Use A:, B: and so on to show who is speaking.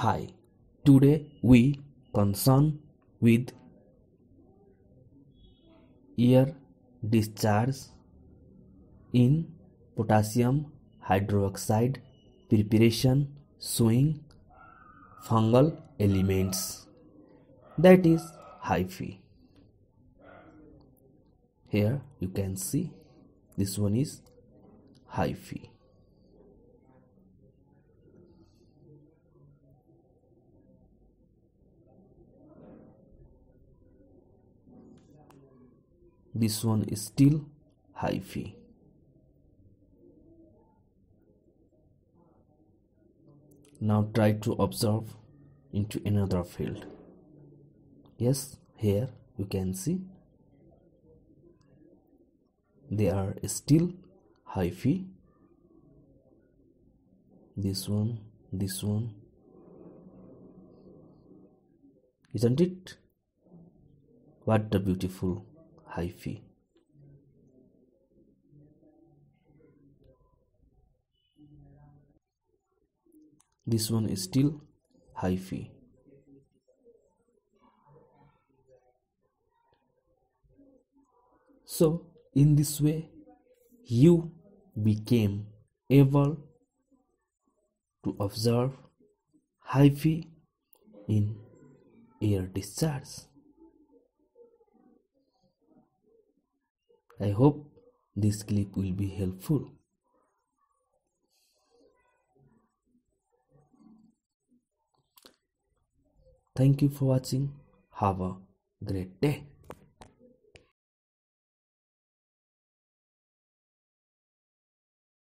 A: Hi, today we concern with air discharge in potassium hydroxide preparation showing fungal elements, that is Hyphae. Here you can see this one is Hyphae. This one is still Hyphae. Now try to observe into another field. Yes, here you can see they are still Hyphae. This one, isn't it? What a beautiful Hyphae. This one is still Hyphae. So in this way you became able to observe Hyphae in air discharge. I hope this clip will be helpful. Thank you for watching. Have a great day.